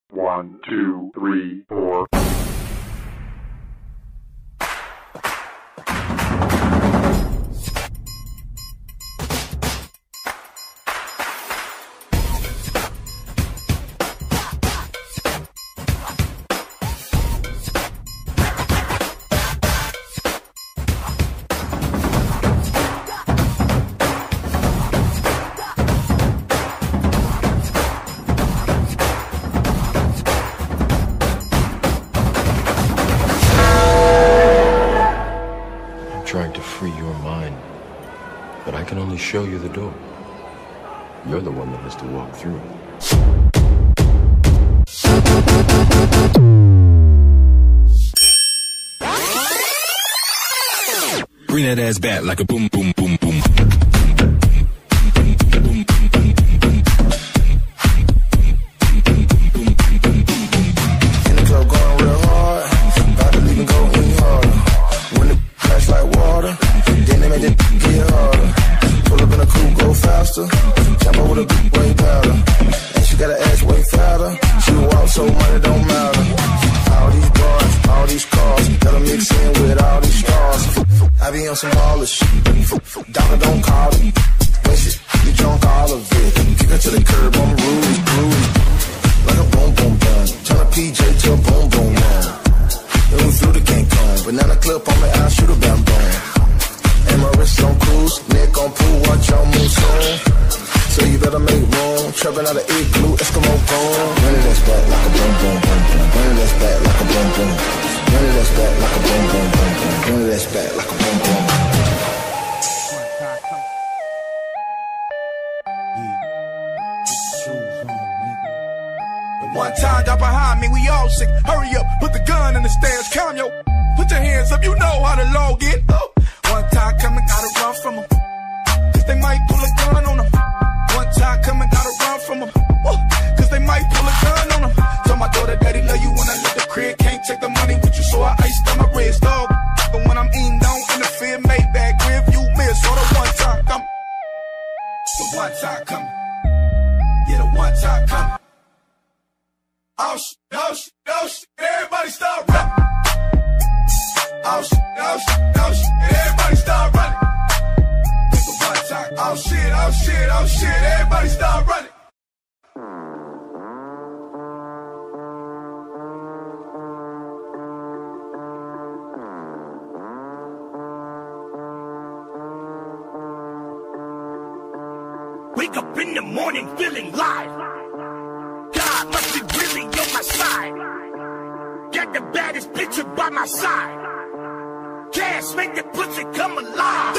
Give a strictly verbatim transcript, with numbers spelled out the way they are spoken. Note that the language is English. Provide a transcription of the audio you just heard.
One, two, three, four. Trying to free your mind, but I can only show you the door. You're the one that has to walk through it. Bring that ass back like a boom, boom, boom, boom. Jump over the big way powder. And she got her ass way fatter. She walk so money don't matter. All these bars, all these cars, gotta mix in with all these stars. I be on some baller shit. Dollar don't call it. When she be drunk all of it. Kick her to the curb on the rules, groovy. Like a boom boom bun. Turn a P J to a boom boom man. Then we flew to Cancun. Banana clip on me, I shoot a bam bam. And my wrist on cruise, neck on pool, watch your move soon. So you better make room. Trapping out of igloo, Eskimo boom. Run it that's back like a boom boom boom boom. Run it that's back like a boom boom. Run it that's back like a boom boom boom boom. Run it that's back like a boom boom. One time got behind me, we all sick. Hurry up, put the gun in the stairs, calm yo. Put your hands up, you know how the law get. Oh. One time coming, gotta run from them. They might pull a gun on them. One time coming, gotta run from them. Woo. Cause they might pull a gun on them. Tell my daughter, daddy love you when I let the crib. Can't take the money with you, so I iced on my wrist, dog. But when I'm eating, don't interfere. Maybach, rear view, miss. Or the one time coming. The one time coming. Yeah, the one time coming. Oh shit, oh shit, oh shit. Everybody start rapping. Oh shit, oh shit, oh shit. Everybody start running. Oh shit, oh shit, oh shit, everybody start running. Wake up in the morning feeling live. God must be really on my side. Got the baddest bitch by my side. Cash make the pussy come alive.